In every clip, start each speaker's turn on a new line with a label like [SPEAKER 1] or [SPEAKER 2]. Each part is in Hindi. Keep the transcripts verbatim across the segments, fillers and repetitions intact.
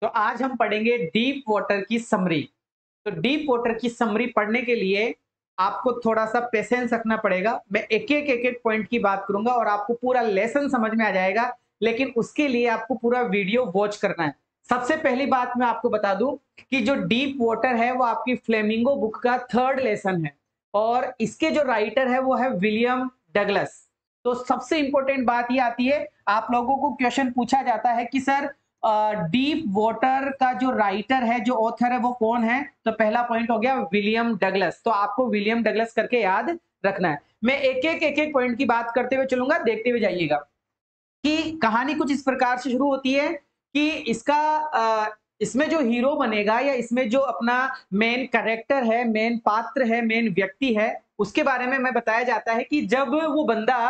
[SPEAKER 1] तो आज हम पढ़ेंगे डीप वाटर की समरी। तो डीप वाटर की समरी पढ़ने के लिए आपको थोड़ा सा पेशेंस रखना पड़ेगा। मैं एक एक एक एक पॉइंट की बात करूंगा और आपको पूरा लेसन समझ में आ जाएगा, लेकिन उसके लिए आपको पूरा वीडियो वॉच करना है। सबसे पहली बात मैं आपको बता दूं कि जो डीप वाटर है वो आपकी फ्लेमिंगो बुक का थर्ड लेसन है और इसके जो राइटर है वो है विलियम डगलस। तो सबसे इंपॉर्टेंट बात ये आती है, आप लोगों को क्वेश्चन पूछा जाता है कि सर डीप वाटर का जो राइटर है, जो ऑथर है, वो कौन है? तो पहला पॉइंट हो गया विलियम डगलस। तो आपको विलियम डगलस करके याद रखना है। मैं एक एक एक एक पॉइंट की बात करते हुए चलूंगा, देखते हुए जाइएगा कि कहानी कुछ इस प्रकार से शुरू होती है कि इसका आ, इसमें जो हीरो बनेगा या इसमें जो अपना मेन कैरेक्टर है, मेन पात्र है, मेन व्यक्ति है, उसके बारे में मैं बताया जाता है कि जब वो बंदा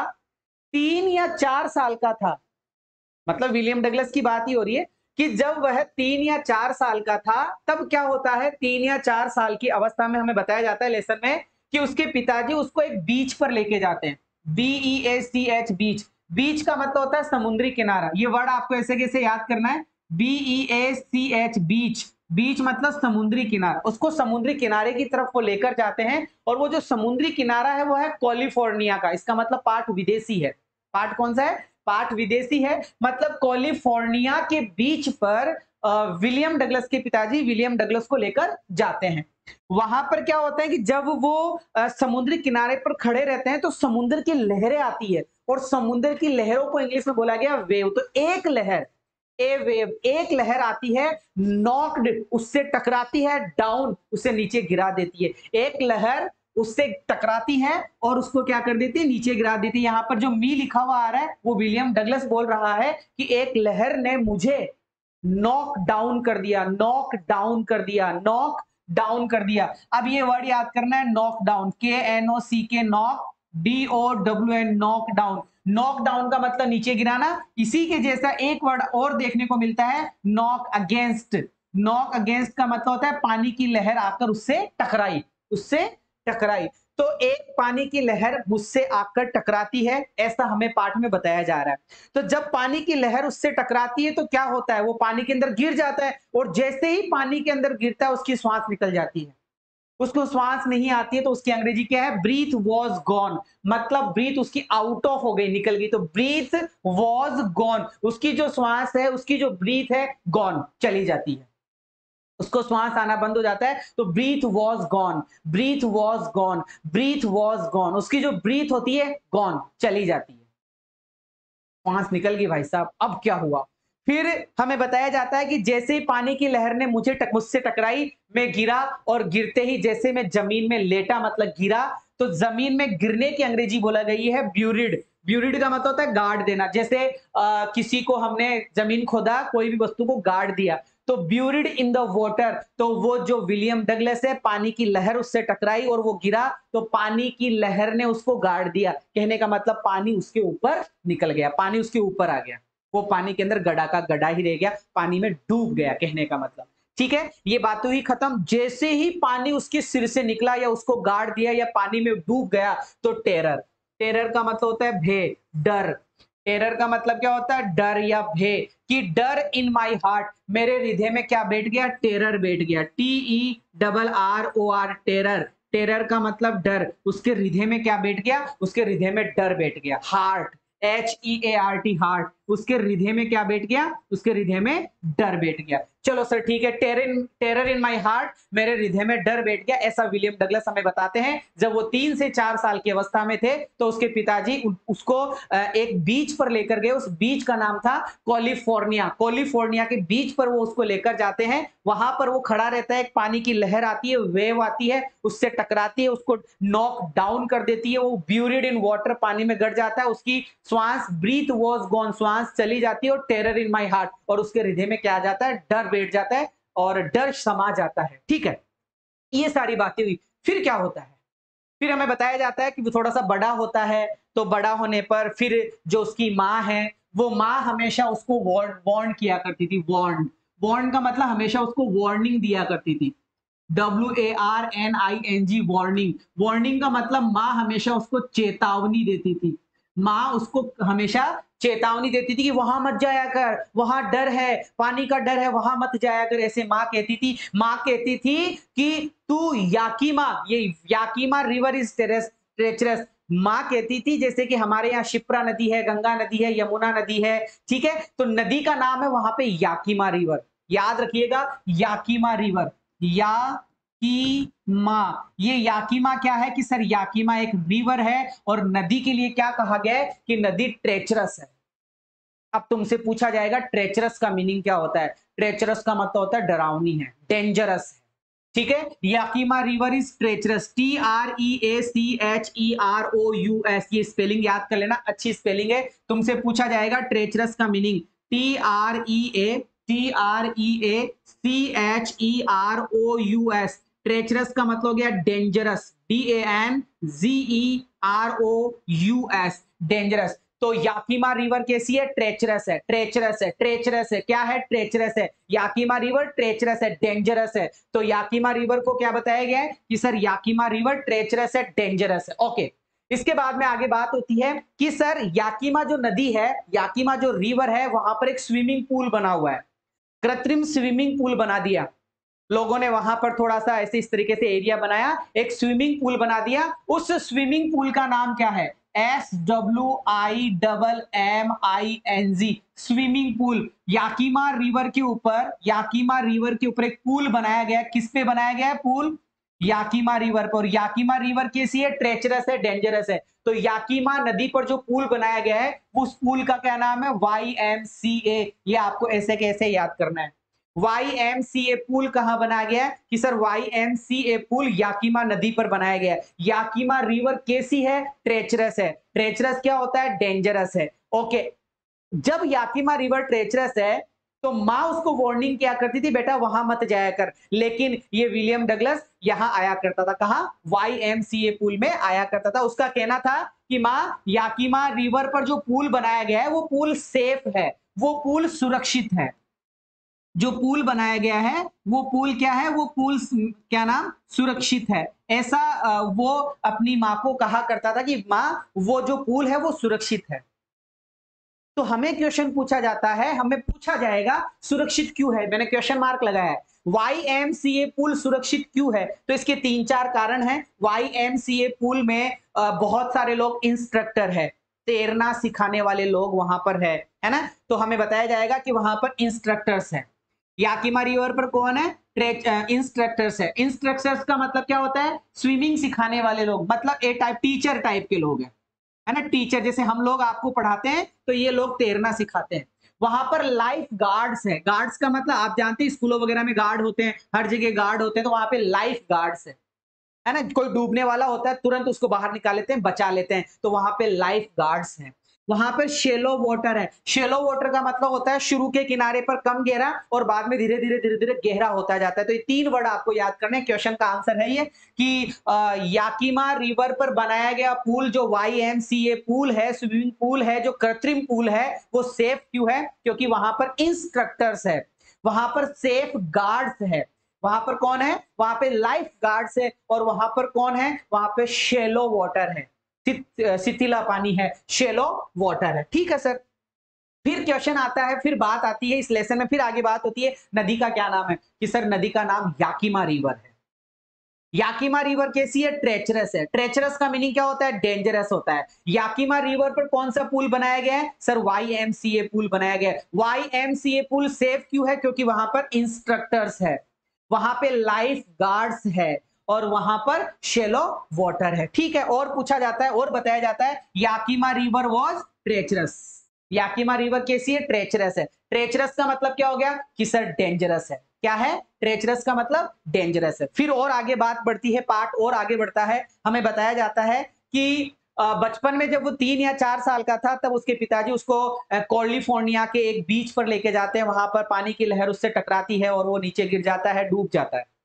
[SPEAKER 1] तीन या चार साल का था, मतलब विलियम डगलस की बात ही हो रही है कि जब वह तीन या चार साल का था, तब क्या होता है, तीन या चार साल की अवस्था में हमें बताया जाता है लेसन में कि उसके पिताजी उसको एक बीच पर लेके जाते हैं। B E A C H, बीच। बीच का मतलब होता है समुद्री किनारा। ये वर्ड आपको ऐसे कैसे याद करना है, B E A C H, बीच। बीच मतलब समुद्री किनारा। उसको समुद्री किनारे की तरफ वो लेकर जाते हैं और वो जो समुद्री किनारा है वो है कैलिफोर्निया का। इसका मतलब पार्ट विदेशी है। पार्ट कौन सा है? पार्ट विदेशी है। मतलब कैलिफोर्निया के बीच पर विलियम डगलस के पिताजी विलियम डगलस को लेकर जाते हैं। वहां पर क्या होता है कि जब वो आ, समुद्री किनारे पर खड़े रहते हैं तो समुद्र की लहरें आती है और समुद्र की लहरों को इंग्लिश में बोला गया वेव। तो एक लहर, ए वेव, एक लहर आती है, नॉक्ड, उससे टकराती है, डाउन, उसे नीचे गिरा देती है। एक लहर उससे टकराती है और उसको क्या कर देती है, नीचे गिरा देती है। यहां पर जो मी लिखा हुआ आ रहा है वो विलियम डगलस बोल रहा है कि एक लहर ने मुझे नॉक डाउन कर दिया, नॉक डाउन कर दिया, नॉक डाउन कर दिया। अब ये वर्ड याद करना है, knock down, K N O C K, knock, D O W N, knock down. Knock down का मतलब नीचे गिराना। इसी के जैसा एक वर्ड और देखने को मिलता है, नॉक अगेंस्ट। नॉक अगेंस्ट का मतलब होता है पानी की लहर आकर उससे टकराई, उससे टकराई। तो एक पानी की लहर मुझसे आकर टकराती है, ऐसा हमें पाठ में बताया जा रहा है। तो जब पानी की लहर उससे टकराती है तो क्या होता है, वो पानी के अंदर गिर जाता है और जैसे ही पानी के अंदर गिरता है उसकी श्वास निकल जाती है। उसको श्वास नहीं आती है तो उसकी अंग्रेजी क्या है, ब्रीथ वॉज गॉन। मतलब ब्रीथ उसकी आउट ऑफ हो गई, निकल गई। तो ब्रीथ वॉज गॉन, उसकी जो श्वास है, उसकी जो ब्रीथ है, गॉन, चली जाती है, उसको श्वास आना बंद हो जाता है। तो breath was gone, breath was gone, breath was gone, उसकी जो ब्रीथ होती है गॉन, चली जाती है, श्वास निकल गई भाई साहब। अब क्या हुआ, फिर हमें बताया जाता है कि जैसे ही पानी की लहर ने मुझे टक, मुझसे टकराई, मैं गिरा और गिरते ही जैसे मैं जमीन में लेटा, मतलब गिरा, तो जमीन में गिरने की अंग्रेजी बोला गई है ब्यूरिड। ब्यूरिड का मतलब होता है गाड़ देना। जैसे आ, किसी को हमने जमीन खोदा, कोई भी वस्तु को गाड़ दिया, तो ब्यूरिड इन द वाटर। तो वो जो विलियम डगलस है, पानी की लहर उससे टकराई और वो गिरा, तो पानी की लहर ने उसको गाड़ दिया। कहने का मतलब पानी उसके ऊपर निकल गया, पानी उसके ऊपर आ गया, वो पानी के अंदर गड़ा का गड़ा ही रह गया, पानी में डूब गया, कहने का मतलब। ठीक है, ये बात तो ही खत्म। जैसे ही पानी उसके सिर से निकला या उसको गाड़ दिया या पानी में डूब गया, तो टेरर। टेरर का मतलब होता है भय, डर। टेरर का मतलब क्या होता है, डर या भय। कि डर इन माई हार्ट, मेरे हृदय में क्या बैठ गया, टेरर बैठ गया। T E double R O R, terror. Terror का मतलब डर, उसके हृदय में क्या बैठ गया, उसके हृदय में डर बैठ गया। Heart, H E A R T, heart, उसके हृदय में क्या बैठ गया, उसके हृदय में डर बैठ गया। चलो सर ठीक है, terror terror in my heart, मेरे हृदय में डर बैठ गया, ऐसा विलियम डगलस हमें बताते हैं। जब वो तीन से चार साल की अवस्था में थे तो उसके पिताजी उसको एक बीच पर लेकर गए। उस बीच का नाम था कैलिफोर्निया। कैलिफोर्निया के बीच पर वो उसको लेकर जाते हैं। वहां पर वो खड़ा रहता है, एक पानी की लहर आती है, वेव आती है, उससे टकराती है, उसको नॉक डाउन कर देती है, वो ब्यूरिड इन वाटर, पानी में गड़ जाता है, उसकी श्वास, ब्रीथ वॉज गॉन, श्वास चली जाती है, और टेरर इन माई हार्ट, और उसके हृदय में क्या आ जाता है, डर बैठ जाता है और डर समा जाता है। ठीक है, ये सारी बातें हुई। फिर क्या होता है, फिर हमें बताया जाता है कि वो थोड़ा सा बड़ा होता है, तो बड़ा होने पर फिर जो उसकी माँ है, वो माँ हमेशा उसको वार्न वार्न किया करती थी। वार्न, वार्न का मतलब हमेशा उसको वार्निंग दिया करती थी। W A R N I N G, warning. Warning का मतलब माँ हमेशा उसको चेतावनी देती थी। माँ उसको हमेशा चेतावनी देती थी कि वहां मत जाया कर, वहां डर है, पानी का डर है, वहां मत जाया कर, ऐसे माँ कहती थी। माँ कहती थी कि तू याकीमा, ये याकीमा रिवर इज ट्रेचरस। माँ कहती थी जैसे कि हमारे यहाँ शिप्रा नदी है, गंगा नदी है, यमुना नदी है, ठीक है, तो नदी का नाम है वहां पे याकीमा रिवर। याद रखिएगा, याकीमा रिवर, याकीमा। ये याकीमा क्या है कि सर याकीमा एक रिवर है और नदी के लिए क्या कहा गया है कि नदी ट्रेचरस है। अब तुमसे पूछा जाएगा ट्रेचरस का मीनिंग क्या होता है। ट्रेचरस का मतलब होता है डरावनी है, डेंजरस है, ठीक है। Yakima river is treacherous, T R E A C H E R O U S, ये स्पेलिंग याद कर लेना, अच्छी स्पेलिंग है। तुमसे पूछा जाएगा ट्रेचरस का meaning, T R E A T R E A C H E R O U S. Treacherous का मतलब हो गया dangerous, D A N G E R O U S, dangerous. तो याकीमा रिवर कैसी है, ट्रेचरस है, ट्रेचरस है, ट्रेचरस है, क्या है, ट्रेचरस है। याकीमा रिवर ट्रेचरस है, डेंजरस है। तो याकीमा रिवर को क्या बताया गया है कि सर याकीमा रिवर ट्रेचरस है, डेंजरस है। ओके, इसके बाद में आगे बात होती है कि सर याकीमा जो नदी है, याकीमा जो रिवर है, वहां पर एक स्विमिंग पूल बना हुआ है, कृत्रिम स्विमिंग पूल बना दिया लोगों ने। वहां पर थोड़ा सा ऐसे इस तरीके से एरिया बनाया, एक स्विमिंग पूल बना दिया। उस स्विमिंग पूल का नाम क्या है, S W I double M I N G, swimming pool. Yakima river के ऊपर, याकीमा रिवर के ऊपर एक पूल बनाया गया। किस पे बनाया गया है पूल, याकीमा रिवर पर। याकीमा रिवर कैसी है, ट्रेचरस है, डेंजरस है। तो याकीमा नदी पर जो पूल बनाया गया है, उस पूल का क्या नाम है, वाई एम सी ए। ये आपको ऐसे कैसे याद करना है। Y M C A pool कहां बनाया गया है कि sir Y M C A pool Yakima नदी पर बनाया गया है। याकीमा रिवर कैसी है, ट्रेचरस है। ट्रेचरस क्या होता है, डेंजरस है। ओके, जब याकीमा रिवर ट्रेचरस है तो मां उसको वार्निंग क्या करती थी, बेटा वहां मत जाया कर। लेकिन ये विलियम डगलस यहां आया करता था, कहां, Y M C A pool में आया करता था। उसका कहना था कि मां याकीमा रिवर पर जो पूल बनाया गया है वो पूल सेफ है, वो पूल सुरक्षित है। जो पूल बनाया गया है वो पूल क्या है, वो पूल क्या नाम, सुरक्षित है। ऐसा वो अपनी मां को कहा करता था कि मां वो जो पूल है वो सुरक्षित है। तो हमें क्वेश्चन पूछा जाता है, हमें पूछा जाएगा सुरक्षित क्यों है, मैंने क्वेश्चन मार्क लगाया है। Y M C A pool सुरक्षित क्यों है, तो इसके तीन चार कारण हैं। Y M C A pool में बहुत सारे लोग इंस्ट्रक्टर है, तैरना सिखाने वाले लोग वहां पर है है ना। तो हमें बताया जाएगा कि वहां पर इंस्ट्रक्टर्स है। याकीमा रिवर पर कौन है, इंस्ट्रक्टर्स है। इंस्ट्रक्टर्स का मतलब क्या होता है, स्विमिंग सिखाने वाले लोग, मतलब ए टाइप टीचर टाइप के लोग हैं, है ना। टीचर जैसे हम लोग आपको पढ़ाते हैं तो ये लोग तैरना सिखाते हैं। वहां पर लाइफ गार्ड्स है। गार्ड्स का मतलब आप जानते हैं स्कूलों वगैरह में गार्ड होते हैं, हर जगह गार्ड होते हैं, तो वहां पे लाइफ गार्ड्स है है ना। कोई डूबने वाला होता है तुरंत उसको बाहर निकाल लेते हैं, बचा लेते हैं, तो वहां पे लाइफ गार्ड्स हैं। वहां पर शेलो वाटर है। शेलो वाटर का मतलब होता है शुरू के किनारे पर कम गहरा और बाद में धीरे धीरे धीरे धीरे गहरा होता जाता है। तो ये तीन वर्ड आपको याद करने, क्वेश्चन का आंसर है ये कि आ, याकीमा रिवर पर बनाया गया पूल जो Y M C A pool है, स्विमिंग पूल है, जो कृत्रिम पूल है, वो सेफ क्यों है, क्योंकि वहां पर इंस्ट्रक्टर्स है, वहां पर सेफ गार्ड्स है। वहां पर कौन है, वहां पे लाइफ गार्ड्स है। और वहां पर कौन है, वहां पे शेलो वाटर है, सितिला पानी है, शेलो वाटर है। ठीक है सर। फिर क्वेश्चन आता है, फिर बात आती है इस लेसन में, फिर आगे बात होती है नदी का क्या नाम है, कि सर नदी का नाम याकीमा रिवर है। याकीमा रिवर कैसी है, ट्रेचरस है। ट्रेचरस का मीनिंग क्या होता है, डेंजरस होता है। याकीमा रिवर पर कौन सा पुल बनाया गया है, sir Y M C A पुल बनाया गया है। वाई एम सी ए पुल सेफ क्यों है, क्योंकि वहां पर इंस्ट्रक्टर्स है, वहां पे लाइफ गार्ड्स है और वहां पर शेलो वाटर है। ठीक है, और पूछा जाता है और बताया जाता है Yakima river was treacherous. Yakima river कैसी है, ट्रेचरस है। ट्रेचरस का मतलब क्या हो गया कि सर डेंजरस है। क्या है, ट्रेचरस का मतलब डेंजरस है। फिर और आगे बात बढ़ती है, पार्ट और आगे बढ़ता है। हमें बताया जाता है कि बचपन में जब वो तीन या चार साल का था तब उसके पिताजी उसको कैलिफोर्निया के एक बीच पर लेके जाते हैं। वहां पर पानी की लहर उससे टकराती है और वो नीचे गिर जाता है, डूब जाता है।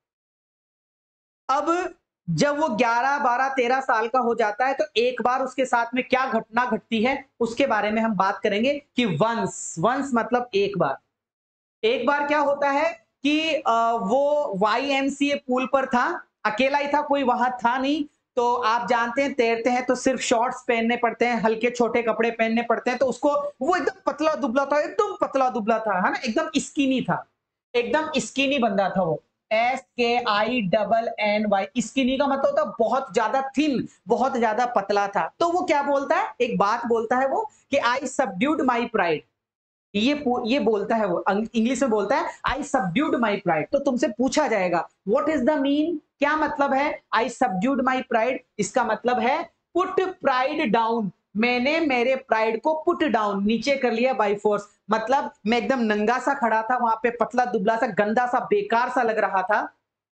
[SPEAKER 1] अब जब वो ग्यारह बारह तेरह साल का हो जाता है तो एक बार उसके साथ में क्या घटना घटती है उसके बारे में हम बात करेंगे कि वंस, वंस मतलब एक बार। एक बार क्या होता है कि वो Y M C A pool पर था, अकेला ही था, कोई वहां था नहीं। तो आप जानते हैं तैरते हैं तो सिर्फ शॉर्ट्स पहनने पड़ते हैं, हल्के छोटे कपड़े पहनने पड़ते हैं, तो उसको वो एकदम पतला दुबला था, एकदम पतला दुबला था, है ना, एकदम स्किनी था, एकदम स्किनी बंदा था वो। S K I double N Y, skinny का मतलब होता है बहुत ज्यादा थिन, बहुत ज्यादा पतला था। तो वो क्या बोलता है, एक बात बोलता है वो कि आई सबड्यूड माई प्राइड, ये ये बोलता है वो, इंग्लिश में बोलता है आई सबड्यूड माई प्राइड। तो तुमसे पूछा जाएगा व्हाट इज द मीन, क्या मतलब है आई सबड्यूड माई प्राइड, इसका मतलब है पुट प्राइड डाउन, मैंने मेरे प्राइड को पुट डाउन, नीचे कर लिया बाई फोर्स। मतलब मैं एकदम नंगा सा खड़ा था वहां पे, पतला दुबला सा गंदा सा बेकार सा लग रहा था।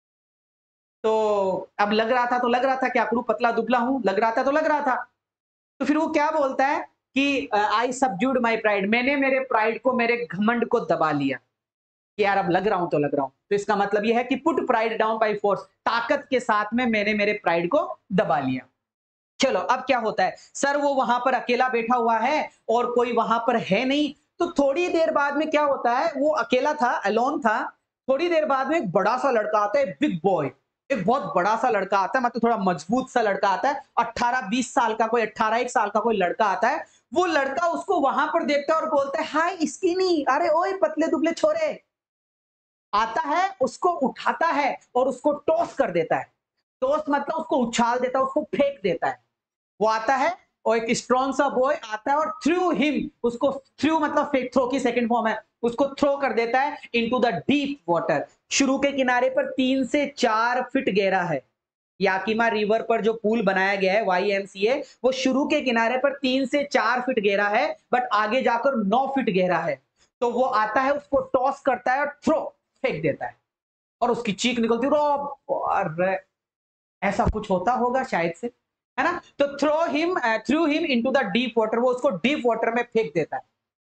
[SPEAKER 1] तो अब लग रहा था तो लग रहा था, क्या करूं, पतला दुबला हूं, लग रहा था तो लग रहा था। तो फिर वो क्या बोलता है कि आई सबड्यूड माई प्राइड, मैंने मेरे प्राइड को, मेरे घमंड को दबा लिया कि यार अब लग रहा हूं तो लग रहा हूं। तो इसका मतलब यह है कि put pride down by force, ताकत के साथ में मैंने मेरे प्राइड को दबा लिया। चलो अब क्या होता है, सर वो वहां पर अकेला बैठा हुआ है और कोई वहां पर है नहीं। तो थोड़ी देर बाद में क्या होता है, वो अकेला था, अलोन था। थोड़ी देर बाद में एक बड़ा सा लड़का आता है, बिग बॉय, एक बहुत बड़ा सा लड़का आता है, मतलब थोड़ा मजबूत सा लड़का आता है, अट्ठारह बीस साल का, कोई अट्ठारह एक साल का कोई लड़का आता है। वो लड़का उसको वहां पर देखता है और बोलता है हाय स्किनी, अरे ओए पतले दुबले छोरे। आता है, उसको उठाता है और उसको टॉस कर देता है। टॉस मतलब उसको उछाल देता है, उसको फेंक देता है। वो आता है और एक स्ट्रॉन्ग सा बॉय आता है और थ्रू हिम, उसको थ्रू मतलब फेक, थ्रो की सेकंड फॉर्म है, उसको थ्रो कर देता है इनटू द डीप वाटर। शुरू के किनारे पर तीन से चार फीट गहरा है। याकीमा रिवर पर जो पुल बनाया गया है वाई एम सी ए, वो शुरू के किनारे पर तीन से चार फीट गहरा है, बट आगे जाकर नौ फीट गहरा है। तो वो आता है, उसको टॉस करता है और थ्रो, फेंक देता है, और उसकी चीख निकलती है, ऐसा कुछ होता होगा शायद से, है ना। तो throw him through him into the deep water, वो उसको डीप वाटर में फेंक देता है।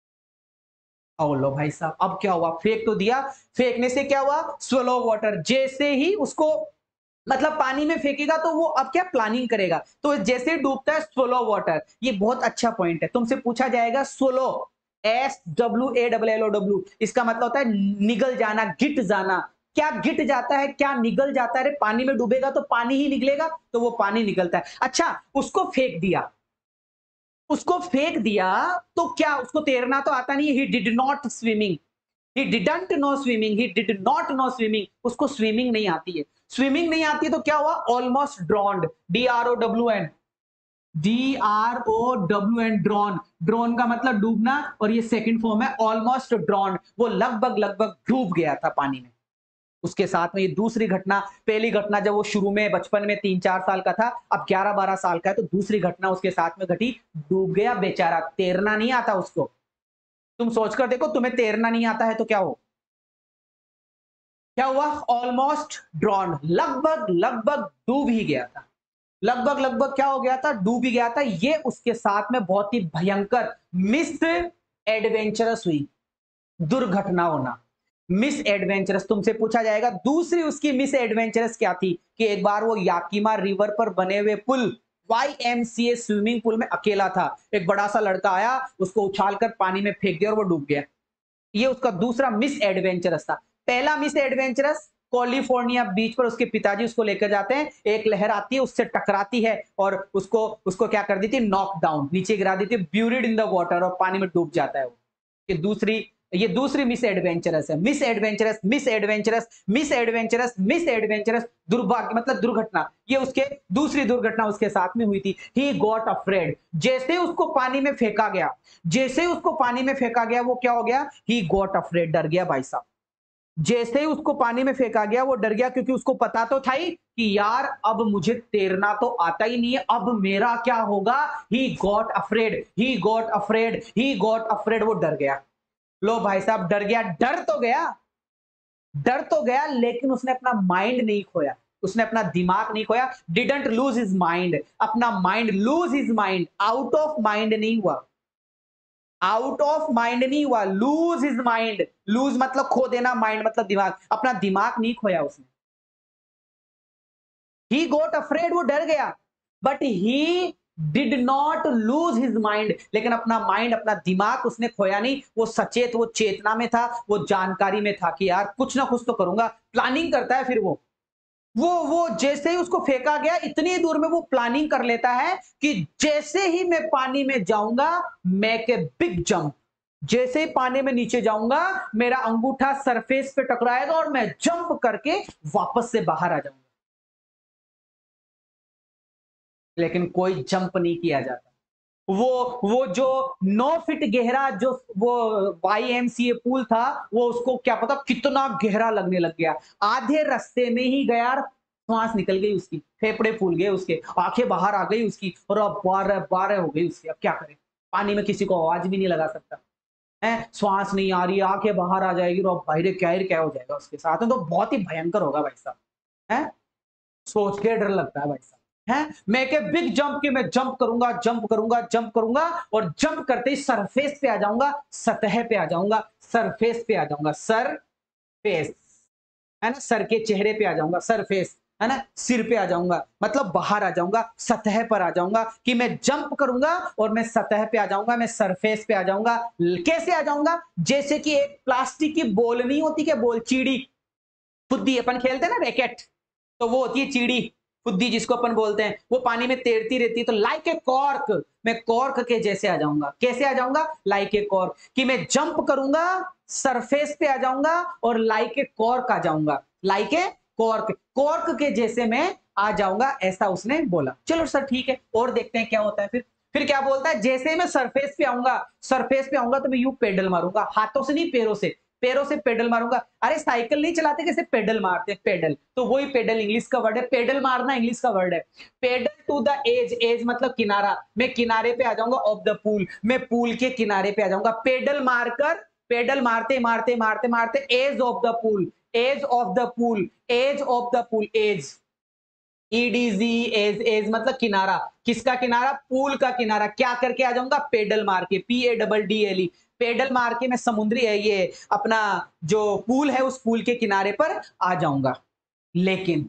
[SPEAKER 1] ओ लो भाई साहब, अब क्या हुआ, फेंक तो दिया, फेंकने से क्या हुआ, स्लो वाटर, जैसे ही उसको मतलब पानी में फेंकेगा तो वो अब क्या प्लानिंग करेगा, तो जैसे डूबता है स्लो वाटर। ये बहुत अच्छा पॉइंट है, तुमसे पूछा जाएगा slow, S W A W L O W, इसका मतलब होता है निगल जाना, गिट जाना। क्या गिट जाता है, क्या निगल जाता है, पानी में डूबेगा तो पानी ही निकलेगा, तो वो पानी निकलता है। अच्छा, उसको फेंक दिया, उसको फेंक दिया, तो क्या उसको तैरना तो आता नहीं, he did not swimming, he didn't know swimming, he did not know swimming, उसको स्विमिंग नहीं आती है। स्विमिंग नहीं आती है तो क्या हुआ, almost drowned, D R O W N, D R O W N, drown, drown का मतलब डूबना, और ये सेकंड फॉर्म है ऑलमोस्ट ड्रॉन्ड, वो लगभग लगभग डूब गया था पानी में। उसके साथ में ये दूसरी घटना, पहली घटना जब वो शुरू में बचपन में तीन चार साल का था, अब ग्यारह बारह साल का है, तो दूसरी घटना उसके साथ में घटी, डूब गया बेचारा, तैरना नहीं आता उसको। तुम सोचकर देखो, तुम्हें तैरना नहीं आता है तो क्या हो, क्या हुआ, ऑलमोस्ट ड्रॉन, लगभग लगभग डूब ही गया था, लगभग लगभग क्या हो गया था, डूब ही गया था। ये उसके साथ में बहुत ही भयंकर मिस एडवेंचरस हुई, दुर्घटना होना, मिस एडवेंचरस। तुमसे पूछा जाएगा दूसरी उसकी मिस एडवेंचरस क्या थी, कि एक बार वो याकीमा रिवर पर बने हुए पुल Y M C A swimming pool में अकेला था, एक बड़ा सा लड़का आया, उसको उछालकर पानी में फेंक दिया और वो डूब गया। ये उसका दूसरा मिस एडवेंचरस था। पहला मिस एडवेंचरस, कैलिफोर्निया बीच पर उसके पिताजी उसको लेकर जाते हैं, एक लहर आती है, उससे टकराती है और उसको उसको क्या कर दी थी, नॉक डाउन, नीचे गिरा दी थी, ब्यूरिड इन द वाटर, और पानी में डूब जाता है वो। ये दूसरी ये दूसरी मिस एडवेंचरस है, miss adventurous, miss adventurous, miss adventurous, miss adventurous, दुर्भाग्य मतलब दुर्घटना। ये उसके दूसरी दुर्घटना उसके साथ में हुई थी। ही गॉट अफ्रेड, जैसे उसको पानी में फेंका गया, जैसे उसको पानी में फेंका गया, वो क्या हो गया, ही गॉट अफ्रेड, डर गया भाई साहब। जैसे ही उसको पानी में फेंका गया वो डर गया, क्योंकि उसको पता तो था ही कि यार अब मुझे तैरना तो आता ही नहीं है, अब मेरा क्या होगा। He got afraid, he got afraid, he got afraid, वो डर गया। लो भाई साहब, डर गया, डर तो गया, डर तो गया, लेकिन उसने अपना माइंड नहीं खोया, उसने अपना दिमाग नहीं खोया, डिडंट लूज हिज माइंड, अपना mind, lose his mind, out of mind नहीं हुआ, आउट ऑफ माइंड नहीं हुआ, लूज हिज माइंड, लूज मतलब खो देना, माइंड मतलब दिमाग, अपना दिमाग नहीं खोया उसने। ही गोट अफ्रेड, वो डर गया, but he did not lose his mind, लेकिन अपना माइंड, अपना दिमाग उसने खोया नहीं, वो सचेत, वो चेतना में था, वो जानकारी में था कि यार कुछ ना कुछ तो करूंगा, प्लानिंग करता है फिर वो वो वो जैसे ही उसको फेंका गया, इतनी दूर में वो प्लानिंग कर लेता है कि जैसे ही मैं पानी में जाऊंगा, मेक ए बिग जंप। जैसे ही पानी में नीचे जाऊंगा, मेरा अंगूठा सरफेस पे टकराएगा और मैं जंप करके वापस से बाहर आ जाऊंगा। लेकिन कोई जंप नहीं किया जाता। वो वो जो नौ फीट गहरा जो वो Y M C A pool था, वो उसको क्या पता कितना गहरा लगने लग गया। आधे रास्ते में ही गया, श्वास निकल गई उसकी, फेफड़े फूल गए उसके, आंखें बाहर आ गई उसकी, और अब बारह बारह हो गई उसकी। अब क्या करे, पानी में किसी को आवाज भी नहीं लगा सकता है, श्वास नहीं आ रही, आंखें बाहर आ जाएगी, और भाई रे क्या ही क्या हो जाएगा उसके साथ में, तो बहुत ही भयंकर होगा भाई साहब। है, सोच के डर लगता है भाई साहब। है, मैं के बिग जंप की, मैं जंप करूंगा जंप करूंगा जंप करूंगा, और जंप करते ही सरफेस पे आ जाऊंगा, सतह पे आ जाऊंगा, सरफेस पे आ जाऊंगा, सर फेस, है ना, सर के चेहरे पे आ जाऊंगा, सरफेस, है ना, सिर पे आ जाऊंगा, मतलब बाहर आ जाऊंगा, सतह पर आ जाऊंगा, कि मैं जंप करूंगा और मैं सतह पे आ जाऊंगा, मैं सरफेस पे आ जाऊंगा। कैसे आ जाऊंगा? जैसे कि एक प्लास्टिक की बॉल नहीं होती क्या, बॉल, चिड़ी, फुद्दी, अपन खेलते हैं ना रैकेट, तो वो होती है चिड़ी, फुद्दी जिसको अपन बोलते हैं, वो पानी में तैरती रहती है। तो लाइक ए कॉर्क, मैं कॉर्क के जैसे आ जाऊंगा। कैसे आ जाऊंगा? लाइक ए कॉर्क, कि मैं जंप करूंगा, सरफेस पे आ जाऊंगा, और लाइक ए कॉर्क आ जाऊंगा, लाइक ए कॉर्क, कॉर्क के जैसे मैं आ जाऊंगा, ऐसा उसने बोला। चलो सर ठीक है, और देखते हैं क्या होता है फिर। फिर क्या बोलता है? जैसे ही मैं सरफेस पे आऊंगा, सरफेस पे आऊंगा तो मैं यू पेडल मारूंगा, हाथों से नहीं, पैरों से, पैरों से पेडल मारूंगा। अरे साइकिल नहीं चलाते कैसे पेडल मारते, पेडल, तो वही पेडल इंग्लिश का वर्ड है, पेडल मारना इंग्लिश का वर्ड है। Pedal to the edge, edge मतलब किनारा, मैं किनारे पे आ जाऊंगा ऑफ द पूल, मैं पूल के किनारे पे आ जाऊंगा, पेडल मारकर, पेडल मारते मारते मारते मारते edge of the pool, edge of the pool, edge of the pool, edge, E D G, edge, edge मतलब किनारा, किसका किनारा? पूल का किनारा। क्या करके आ जाऊंगा? पेडल मार के, P A double D L E, pedal मार के मैं समुद्री है ये अपना जो पूल है, उस पूल के किनारे पर आ जाऊंगा। लेकिन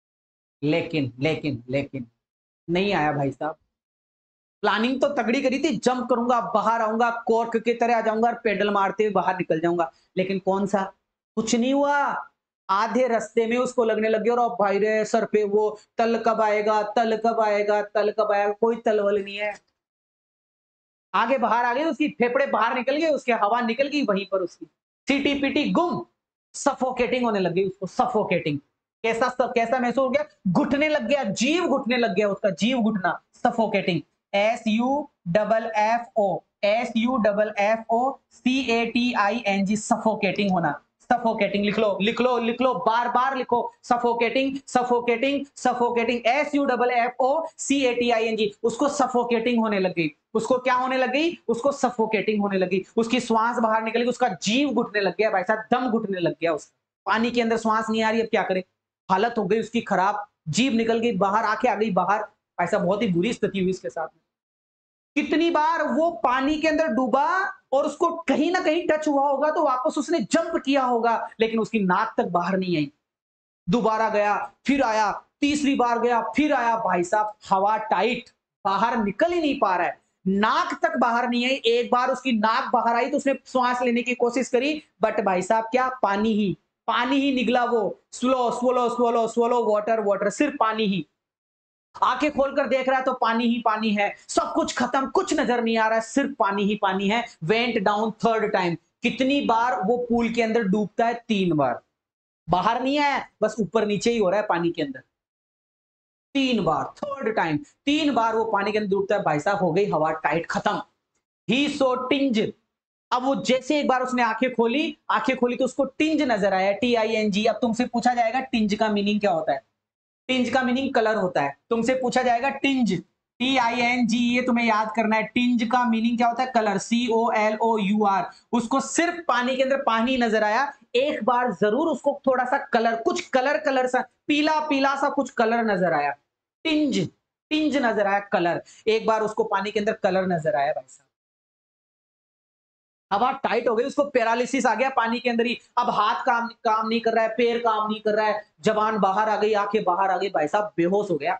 [SPEAKER 1] लेकिन लेकिन लेकिन नहीं आया भाई साहब। प्लानिंग तो तगड़ी करी थी, जंप करूंगा, बाहर आऊंगा, कॉर्क की तरह आ जाऊंगा, और पेडल मारते हुए बाहर निकल जाऊंगा। लेकिन कौन सा, कुछ नहीं हुआ। आधे रास्ते में उसको लगने लग गया, और अब भाई रे सर पे वो, तल कब आएगा, तल कब आएगा, तल कब आएगा, कोई तलवल नहीं है। आगे बाहर आ गई उसकी, फेफड़े बाहर निकल गए उसके, हवा निकल गई वहीं पर उसकी, सीटी पीटी गुम, सफोकेटिंग होने लग गई उसको, सफोकेटिंग। कैसा कैसा महसूस हो गया? घुटने लग गया, जीव घुटने लग गया उसका, जीव घुटना, suffocating, S U double F O, S U double F O C A T I N G, suffocating होना, सफोकेटिंग, लिख लो लिख लो लिख लो, बार बार लिखो, suffocating suffocating suffocating, S U double F O C A T I N G, उसको सफोकेटिंग होने लग गई। उसको क्या होने लगी? उसको सफोकेटिंग होने लगी, उसकी श्वास बाहर निकल गई, उसका जीव घुटने लग गया भाई साहब, दम घुटने लग गया उसका, पानी के अंदर श्वास नहीं आ रही, अब क्या करे, हालत हो गई उसकी खराब, जीभ निकल गई बाहर, आंखें आ गई बाहर, ऐसा बहुत ही बुरी स्थिति हुई इसके साथ में। कितनी बार वो पानी के अंदर डूबा, और उसको कहीं ना कहीं टच हुआ होगा, तो वापस उसने जंप किया होगा, लेकिन उसकी नाक तक बाहर नहीं आई। दोबारा गया, फिर आया, तीसरी बार गया, फिर आया, भाई साहब हवा टाइट, बाहर निकल ही नहीं पा रहा है, नाक तक बाहर नहीं आई। एक बार उसकी नाक बाहर आई तो उसने श्वास लेने की कोशिश करी, बट भाई साहब क्या, पानी ही पानी ही निकला वो, slow slow slow slow, water water, सिर्फ पानी ही। आंखें खोलकर देख रहा है तो पानी ही पानी है, सब कुछ खत्म, कुछ नजर नहीं आ रहा है, सिर्फ पानी ही पानी है। वेंट डाउन थर्ड टाइम, कितनी बार वो पूल के अंदर डूबता है? तीन बार। बाहर नहीं आया, बस ऊपर नीचे ही हो रहा है पानी के अंदर, तीन बार, थर्ड टाइम, तीन बार वो पानी के अंदर डूबता है, भाई साहब हो गई हवा टाइट, खत्म। ही सो टिंज, अब वो जैसे एक बार उसने आंखें खोली, आंखें खोली तो उसको टिंज नजर आया, टी आई एन जी। अब तुमसे पूछा जाएगा टिंज का मीनिंग क्या होता है? टिंज का मीनिंग कलर होता है, तुमसे पूछा जाएगा tinge, T I N G, ये तुम्हें याद करना है, टिंज का मीनिंग क्या होता है? Colour, C O L O U R. उसको सिर्फ पानी के अंदर पानी नजर आया, एक बार जरूर उसको थोड़ा सा कलर, कुछ कलर कलर सा, पीला पीला सा कुछ कलर नजर आया, टिंज, टिंज नजर आया, कलर, एक बार उसको पानी के अंदर कलर नजर आया भाई साहब। हवा टाइट हो गई, उसको पैरालिसिस आ गया पानी के अंदर ही, अब हाथ काम काम नहीं कर रहा है, पैर काम नहीं कर रहा है, जबान बाहर आ गई, आंखें बाहर आ गई, भाई साहब बेहोश हो गया,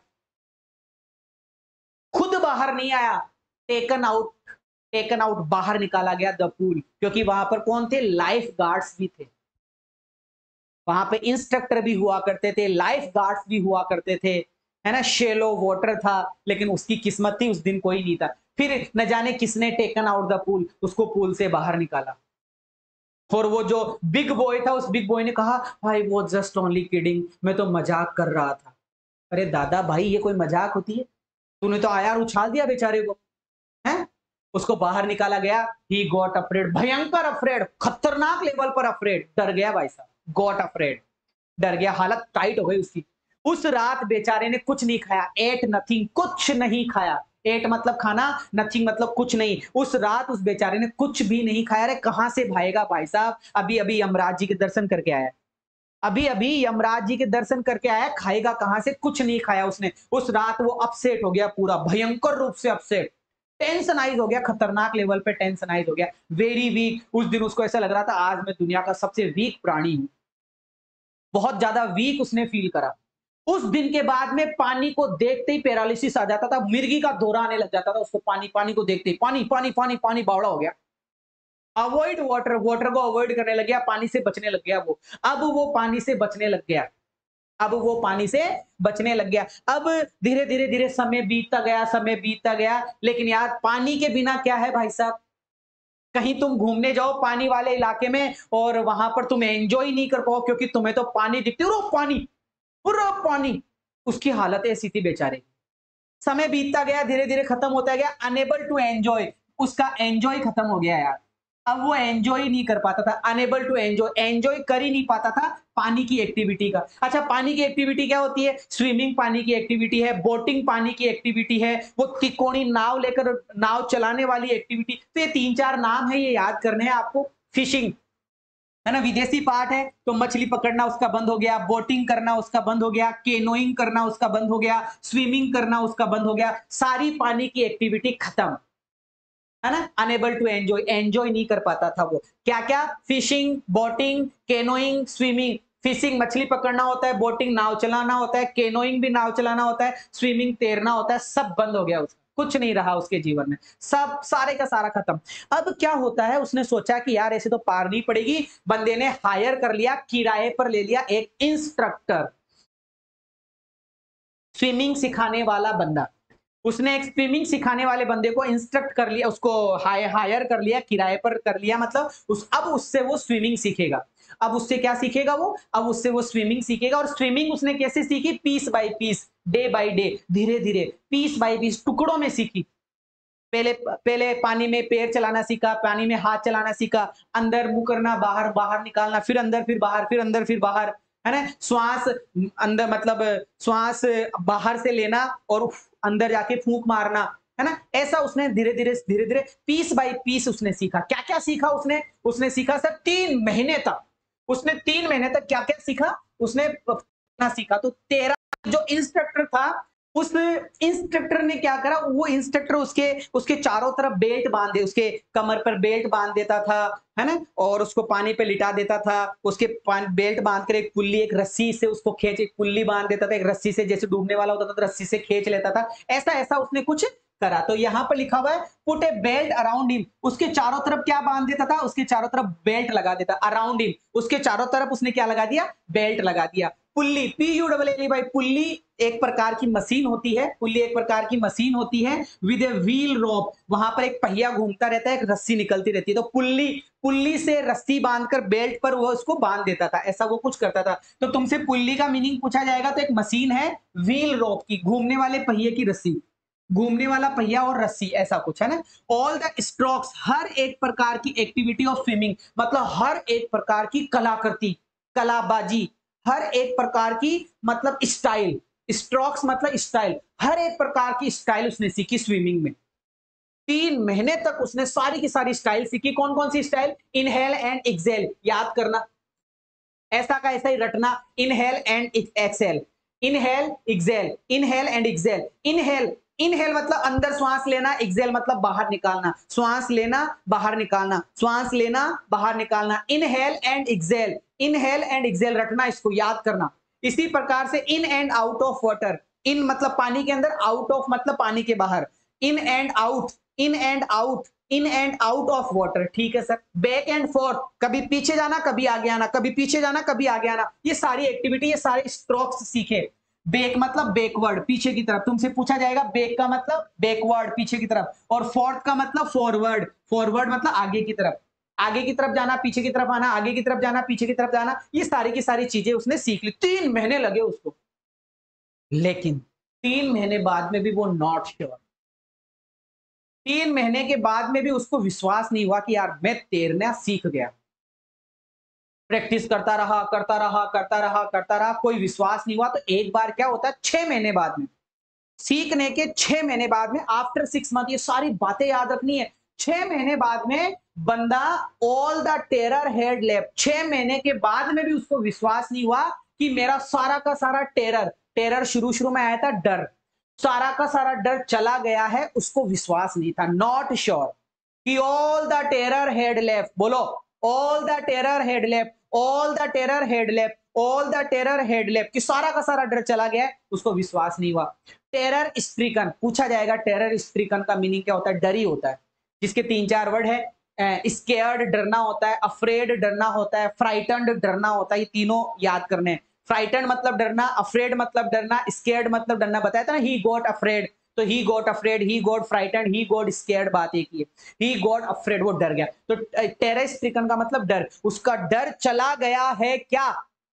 [SPEAKER 1] खुद बाहर नहीं आया, टेकन आउट, टेकन आउट, बाहर निकाला गया द पूल, क्योंकि वहां पर कौन थे? लाइफ गार्ड्स भी थे, वहां पे इंस्ट्रक्टर भी हुआ करते थे, लाइफ गार्ड्स भी हुआ करते थे, है ना, शेलो वाटर था, लेकिन उसकी किस्मत थी उस दिन कोई नहीं था। फिर न जाने किसने टेकन आउट द पूल, उसको पूल से बाहर निकाला। और वो जो बिग बॉय था, उस बिग बॉय ने कहा, I was just only kidding, मैं तो मजाक कर रहा था। अरे दादा भाई, ये कोई मजाक होती है? तूने तो आया और उछाल दिया बेचारे को, हैं? उसको बाहर निकाला गया। ही गॉट अफ्रेड, भयंकर अफ्रेड, खतरनाक लेवल पर अफ्रेड, डर गया भाई साहब, गॉट अफ्रेड, डर गया, हालत टाइट हो गई उसकी। उस रात बेचारे ने कुछ नहीं खाया, एट नथिंग, कुछ नहीं खाया। एट मतलब खाना, नथिंग मतलब कुछ नहीं। उस रात उस बेचारे ने कुछ भी नहीं खाया। अरे कहां से भाएगा भाई साहब, अभी अभी यमराज जी के दर्शन करके आया, अभी अभी यमराज जी के दर्शन करके आया, खाएगा कहां से? कुछ नहीं खाया उसने। उस रात वो अपसेट हो गया, पूरा भयंकर रूप से अपसेट, टेंशनाइज हो गया, खतरनाक लेवल पे टेंशनाइज हो गया, वेरी वीक। उस दिन उसको ऐसा लग रहा था आज मैं दुनिया का सबसे वीक प्राणी हूं, बहुत ज्यादा वीक उसने फील करा। उस दिन के बाद में पानी को देखते ही पैरालिसिस आ जाता था, मिर्गी का दौरा आने लग जाता था उसको, पानी पानी को देखते ही, पानी पानी पानी पानी बावड़ा हो गया। अवॉइड वाटर, वाटर को अवॉइड करने लग गया, पानी से बचने लग गया वो। अब वो पानी से बचने लग गया, अब वो पानी से बचने लग गया। अब धीरे धीरे धीरे समय बीतता गया, समय बीतता गया, लेकिन यार पानी के बिना क्या है भाई साहब? कहीं तुम घूमने जाओ पानी वाले इलाके में और वहां पर तुम एंजॉय नहीं कर पाओ, क्योंकि तुम्हें तो पानी दिखती है, वो पानी, पूरा पानी। उसकी हालत ऐसी थी बेचारे। समय बीतता गया, धीरे धीरे खत्म होता गया, अनेबल टू एंजॉय, उसका एंजॉय खत्म हो गया यार। अब वो एंजॉय नहीं कर पाता था, अनेबल टू एंजॉय, एंजॉय कर ही नहीं पाता था पानी की एक्टिविटी का। अच्छा, पानी की एक्टिविटी क्या होती है? स्विमिंग पानी की एक्टिविटी है, बोटिंग पानी की एक्टिविटी है, वो तिकोनी नाव लेकर नाव चलाने वाली एक्टिविटी। तो ये तीन चार नाम है, ये याद करने हैं आपको। फिशिंग है ना, विदेशी पार्ट है, तो मछली पकड़ना उसका बंद हो गया, बोटिंग करना उसका बंद हो गया, केनोइंग करना उसका बंद हो गया, स्विमिंग करना उसका बंद हो गया, सारी पानी की एक्टिविटी खत्म, है ना। अनेबल टू एंजॉय, एंजॉय नहीं कर पाता था वो। क्या क्या? Fishing, boating, canoeing, swimming. Fishing मछली पकड़ना होता है, बोटिंग नाव चलाना होता है, केनोइंग भी नाव चलाना होता है, स्विमिंग तैरना होता है, सब बंद हो गया उसका, कुछ नहीं रहा उसके जीवन में, सब सारे का सारा खत्म। अब क्या होता है, उसने सोचा कि यार ऐसे तो पार नहीं पड़ेगी। बंदे ने हायर कर लिया, किराए पर ले लिया एक इंस्ट्रक्टर, स्विमिंग सिखाने वाला बंदा। उसने एक स्विमिंग सिखाने वाले बंदे को इंस्ट्रक्ट कर लिया, उसको हाय, हायर कर लिया, किराए पर कर लिया, मतलब उस अब उससे वो स्विमिंग सीखेगा। अब उससे क्या सीखेगा वो? अब उससे वो स्विमिंग सीखेगा। और स्विमिंग उसने कैसे सीखी? Piece by piece, day by day, धीरे धीरे, पीस बाय पीस, टुकड़ों में सीखी। पहले पहले पानी में पैर चलाना सीखा, पानी में हाथ चलाना सीखा, अंदर मुंह करना, बाहर बाहर निकालना, फिर अंदर फिर बाहर, फिर अंदर फिर बाहर, है ना। श्वास अंदर मतलब श्वास बाहर से लेना और उफ, अंदर जाके फूंक मारना, है ना। ऐसा उसने धीरे धीरे धीरे धीरे पीस बाय पीस उसने सीखा। क्या क्या सीखा उसने? उसने सीखा सर तीन महीने तक, उसने तीन महीने तक क्या क्या सीखा? उसने ना सीखा। तो तेरा जो इंस्ट्रक्टर था, उस इंस्ट्रक्टर ने क्या करा, वो इंस्ट्रक्टर उसके उसके चारों तरफ बेल्ट बांध दे, उसके कमर पर बेल्ट बांध देता था, है ना, और उसको पानी पे लिटा देता था। उसके बेल्ट बांध कर एक पुल्ली, एक रस्सी से उसको खींच, एक पुल्ली बांध देता था, एक रस्सी से, जैसे डूबने वाला होता था तो रस्सी से खींच लेता था। ऐसा ऐसा उसने कुछ करा। तो यहाँ पर लिखा हुआ है put a belt around him, उसके चारों तरफ क्या बांध देता था? उसके चारों तरफ बेल्ट लगा देता, अराउंड हिम, उसके चारों तरफ उसने क्या लगा दिया? बेल्ट लगा दिया। Pulley, P U double L E भाई, पुल्ली एक प्रकार की मशीन होती है, पुल्ली एक प्रकार की मशीन होती है, विद ए व्हील रोप, वहां पर एक पहिया घूमता रहता है, एक रस्सी निकलती रहती है। तो पुल्ली, पुल्ली से रस्सी बांधकर बेल्ट पर वो उसको बांध देता था, ऐसा वो कुछ करता था। तो तुमसे पुल्ली का मीनिंग पूछा जाएगा तो एक मशीन है व्हील रोप की, घूमने वाले पहिए की रस्सी, घूमने वाला पहिया और रस्सी, ऐसा कुछ, है ना। ऑल द स्ट्रोक्स, हर एक प्रकार की एक्टिविटी ऑफ स्विमिंग, मतलब हर एक प्रकार की कलाकृति, कलाबाजी, हर एक प्रकार की मतलब स्टाइल, स्ट्रोक्स मतलब स्टाइल, हर एक प्रकार की स्टाइल उसने सीखी स्विमिंग में। तीन महीने तक उसने सारी की सारी स्टाइल सीखी। कौन कौन सी स्टाइल? इनहेल एंड एक्सेल, याद करना, ऐसा का ऐसा ही रटना, inhale and exhale, inhale exhale, inhale and exhale. Inhale, inhale मतलब अंदर श्वास लेना, एक्सेल मतलब बाहर निकालना, श्वास लेना बाहर निकालना, श्वास लेना बाहर निकालना, inhale and exhale, inhale and exhale, रटना, इसको याद करना। इसी प्रकार से in and out of water, in मतलब पानी के अंदर, आउट ऑफ मतलब पानी के बाहर, in and out, in and out, in and out of water, ठीक है सर। बैक एंड फोर्थ, कभी पीछे जाना कभी आगे आना, कभी पीछे जाना कभी आगे आना, ये सारी एक्टिविटी, ये सारे स्ट्रोक्स सीखे। बैक मतलब बैकवर्ड, पीछे की तरफ, तुमसे पूछा जाएगा बैक का मतलब बैकवर्ड, पीछे की तरफ, और फोर्थ का मतलब फॉरवर्ड, फॉरवर्ड मतलब आगे की तरफ, आगे की तरफ जाना, पीछे की तरफ आना, आगे की तरफ जाना, पीछे की तरफ जाना, ये सारी की सारी चीजें उसने सीख ली। तीन महीने लगे उसको, लेकिन तीन महीने बाद में भी वो नॉट श्योर, तीन महीने के बाद में भी उसको विश्वास नहीं हुआ कि यार मैं तैरना सीख गया। प्रैक्टिस करता रहा करता रहा करता रहा करता रहा, कोई विश्वास नहीं हुआ। तो एक बार क्या होता है, छह महीने बाद में, सीखने के छह महीने बाद में, आफ्टर सिक्स मंथ, ये सारी बातें याद रखनी है। छह महीने बाद में बंदा all the terror had left, छह महीने के बाद में भी उसको विश्वास नहीं हुआ कि मेरा सारा का सारा टेरर, टेरर शुरू शुरू में आया था डर, सारा का सारा डर चला गया है, उसको विश्वास नहीं था, नॉट श्योर कि all the terror had left, बोलो all the terror had left, all the terror had left, all the terror had left, कि सारा का सारा डर चला गया है, उसको विश्वास नहीं हुआ। टेरर स्ट्रिकन पूछा जाएगा, टेरर स्ट्रिकन का मीनिंग क्या होता है, डर ही होता है, जिसके तीन चार वर्ड है। स्केयर्ड डरना होता है, अफ्रेड डरना होता है, फ्राइटन्ड डरना होता है, ये तीनों याद करने हैं। फ्राइटन मतलब डरना, अफ्रेड मतलब डरना, स्केयर्ड मतलब डरना। बताया था ना, ही गॉट अफ्रेड, तो he got afraid, he got frightened, he got scared, बात एक ही है। ही गॉट अफ्रेड, वो डर गया। तो टेरर स्ट्रिकन का मतलब डर, उसका डर चला गया है क्या,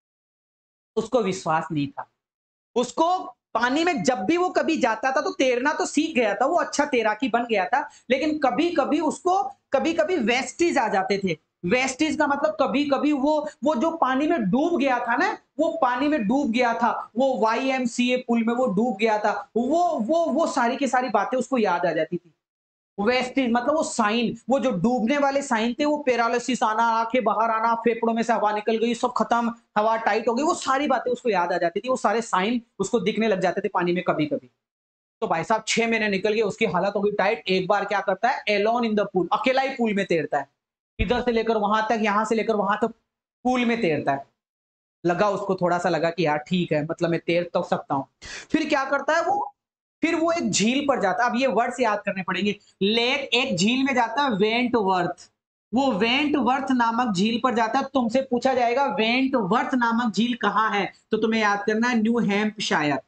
[SPEAKER 1] उसको विश्वास नहीं था। उसको पानी में जब भी वो कभी जाता था तो तैरना तो सीख गया था, वो अच्छा तैराकी बन गया था, लेकिन कभी कभी उसको कभी कभी वेस्टीज आ जाते थे। वेस्टीज का मतलब कभी कभी वो वो जो पानी में डूब गया था ना, वो पानी में डूब गया था, वो वाई एम सी ए पुल में वो डूब गया था, वो वो वो सारी की सारी बातें उसको याद आ जाती थी। वेस्टीज मतलब वो साइन, वो जो डूबने वाले साइन थे, वो पैरालिसिस आना, आंखें बाहर आना, फेफड़ों में से हवा निकल गई, सब खत्म, हवा टाइट हो गई, वो सारी बातें उसको याद आ जाती थी, वो सारे साइन उसको दिखने लग जाते थे पानी में कभी कभी। तो भाई साहब छह महीने निकल गए, उसकी हालत हो गई टाइट। एक बार क्या करता है, एलोन इन द पूल, अकेला ही पूल में तैरता है, इधर से लेकर वहां तक, यहां से लेकर वहां तक पूल में तैरता है। लगा उसको, थोड़ा सा लगा कि यार ठीक है, मतलब मैं तैर तो सकता हूं। फिर क्या करता है वो, फिर वो एक झील पर जाता है। अब ये वर्ड्स याद करने पड़ेंगे। लेक, एक झील में जाता है, वेंटवर्थ, वो वेंटवर्थ नामक झील पर जाता है। तुमसे पूछा जाएगा वेंटवर्थ नामक झील कहां है, तो तुम्हें याद करना है न्यू हैम्पशायर।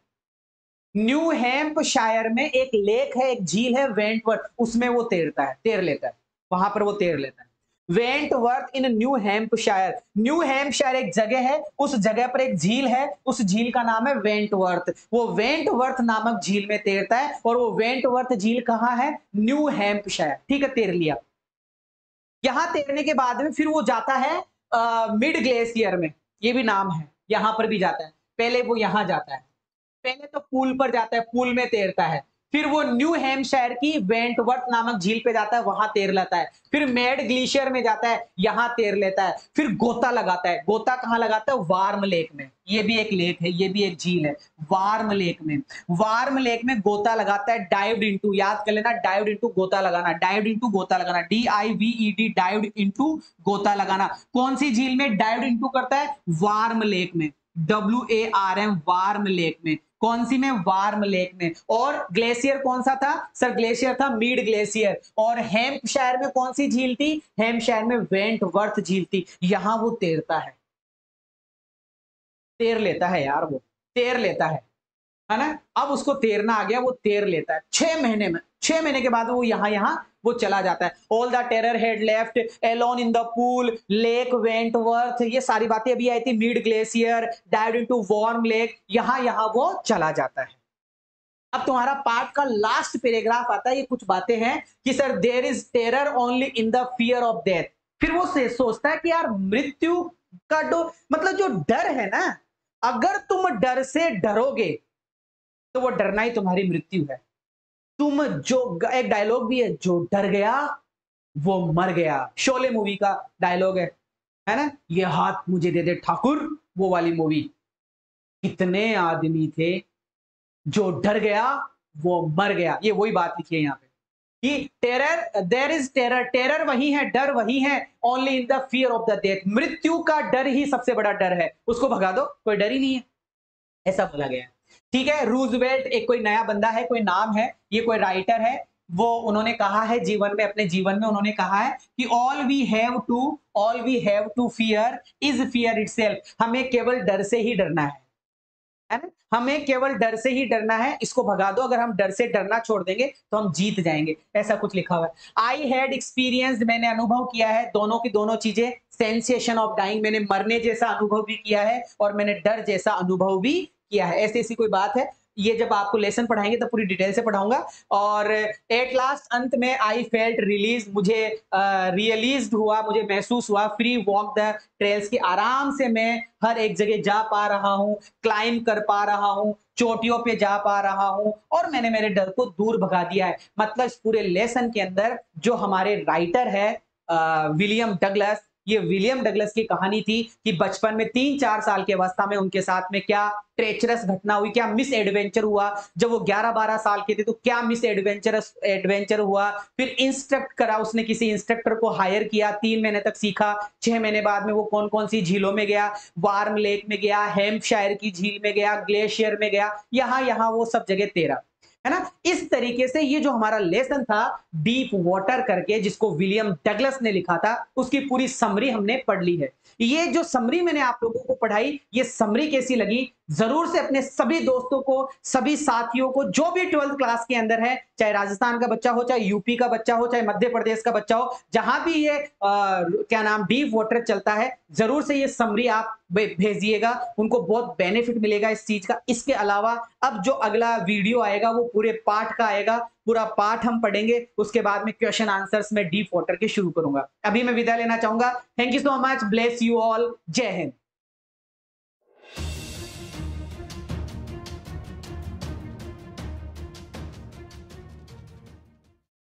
[SPEAKER 1] न्यू हैम्पशायर में एक लेक है, एक झील है वेंटवर्थ, उसमें वो तैरता है, तैर लेता है, वहां पर वो तैर लेता है। Wentworth in New Hampshire, New Hampshire एक जगह है, उस जगह पर एक झील है, उस झील का नाम है वेंटवर्थ। वो वेंटवर्थ नामक झील में तैरता है, और वो वेंटवर्थ झील कहां है, न्यू हैम्पशायर, ठीक है, तैर लिया। यहां तैरने के बाद में फिर वो जाता है मिड ग्लेशियर में, ये भी नाम है, यहां पर भी जाता है। पहले वो यहां जाता है, पहले तो पूल पर जाता है, पूल में तैरता है, फिर वो न्यू हैम्पशायर की वेंटवर्थ नामक झील पे जाता है, वहां तैर लेता है, फिर मेड ग्लेशियर में जाता है, यहां तैर लेता है, फिर गोता लगाता है। गोता कहां लगाता है, वार्म लेक में, ये भी एक लेक है, ये भी एक झील है, वार्म लेक में। वार्म लेक में गोता लगाता है, डाइव्ड इनटू, याद कर लेना, डाइव्ड इनटू गोता लगाना, डाइव्ड इनटू गोता लगाना, D I V E D, dived into गोता लगाना। कौन सी झील में डाइव्ड इनटू करता है, वार्म लेक में, W A R M, warm lake में। कौन सी में, वार्म लेक में। और ग्लेशियर कौन सा था सर, ग्लेशियर था मिड ग्लेशियर। और हैम्पशायर में कौन सी झील थी, हैम्पशायर में वेंटवर्थ झील थी, यहां वो तैरता है, तैर लेता है यार, वो तैर लेता है है ना। अब उसको तैरना आ गया, वो तैर लेता है छह महीने में, छह महीने के बाद वो यहां यहां वो चला जाता है। All the terror had left, alone in the pool, lake Wentworth, ये सारी बातें अभी आई थी, mid glacier, dive into warm lake, यहां यहां वो चला जाता है। अब तुम्हारा पार्ट का लास्ट पैराग्राफ आता है, ये कुछ बातें हैं कि sir there is terror only in the fear of death. फिर वो से सोचता है कि यार मृत्यु का डो मतलब जो डर है ना, अगर तुम डर से डरोगे तो वो डरना ही तुम्हारी मृत्यु है। तुम जो, एक डायलॉग भी है, जो डर गया वो मर गया, शोले मूवी का डायलॉग है है ना, ये हाथ मुझे दे दे ठाकुर, वो वाली मूवी। कितने आदमी थे, जो डर गया वो मर गया, ये वही बात लिखी है यहाँ पे कि terror, there is terror, terror वही है, डर वही है, only in the fear of the death, मृत्यु का डर ही सबसे बड़ा डर है, उसको भगा दो, कोई डर ही नहीं है, ऐसा बोला गया है। ठीक है, रूजवेल्ट एक कोई नया बंदा है, कोई नाम है, ये कोई राइटर है, वो उन्होंने कहा है जीवन में, अपने जीवन में उन्होंने कहा है कि all we have to all we have to fear is fear itself. हमें केवल डर से ही डरना है, है ना? हमें केवल डर से ही डरना है, इसको भगा दो। अगर हम डर से डरना छोड़ देंगे तो हम जीत जाएंगे, ऐसा कुछ लिखा हुआ है। आई हैड एक्सपीरियंस्ड, मैंने अनुभव किया है, दोनों की दोनों चीजें। सेंसेशन ऑफ डाइंग, मैंने मरने जैसा अनुभव भी किया है और मैंने डर जैसा अनुभव भी किया है। ऐसी ऐसी कोई बात है, ये जब आपको लेसन पढ़ाएंगे तो पूरी डिटेल से पढ़ाऊंगा। और एट लास्ट, अंत में, आई फेल्ट रिलीज, मुझे रियलीज हुआ, मुझे महसूस हुआ, फ्री वॉक द ट्रेल्स की, आराम से मैं हर एक जगह जा पा रहा हूँ, क्लाइम कर पा रहा हूँ, चोटियों पे जा पा रहा हूँ और मैंने मेरे डर को दूर भगा दिया है। मतलब इस पूरे लेसन के अंदर जो हमारे राइटर है विलियम डगलस, ये विलियम डगलस की कहानी थी कि बचपन में तीन चार साल की अवस्था में उनके साथ में क्या ट्रेचरस घटना हुई, क्या मिस एडवेंचर हुआ। जब वो ग्यारह बारह साल के थे तो क्या मिस एडवेंचरस एडवेंचर हुआ। फिर इंस्ट्रक्ट करा उसने, किसी इंस्ट्रक्टर को हायर किया, तीन महीने तक सीखा। छह महीने बाद में वो कौन कौन सी झीलों में गया, वार्म लेक में गया, हेम्पशायर की झील में गया, ग्लेशियर में गया, यहाँ यहाँ वो सब जगह तेरा, है ना। इस तरीके से ये जो हमारा लेसन था डीप वाटर करके, जिसको विलियम डगलस ने लिखा था, उसकी पूरी समरी हमने पढ़ ली है। ये जो समरी मैंने आप लोगों को पढ़ाई, ये समरी कैसी लगी, जरूर से अपने सभी दोस्तों को, सभी साथियों को, जो भी ट्वेल्थ क्लास के अंदर है, चाहे राजस्थान का बच्चा हो, चाहे यूपी का बच्चा हो, चाहे मध्य प्रदेश का बच्चा हो, जहां भी ये आ, क्या नाम डीप वाटर चलता है, जरूर से ये समरी आप भेजिएगा, उनको बहुत बेनिफिट मिलेगा इस चीज का। इसके अलावा अब जो अगला वीडियो आएगा वो पूरे पाठ का आएगा, पूरा पाठ हम पढ़ेंगे, उसके बाद में क्वेश्चन आंसर्स में डीप वाटर के शुरू करूंगा। अभी मैं विदा लेना चाहूंगा। Thank you so much, bless you all, जय हिंद।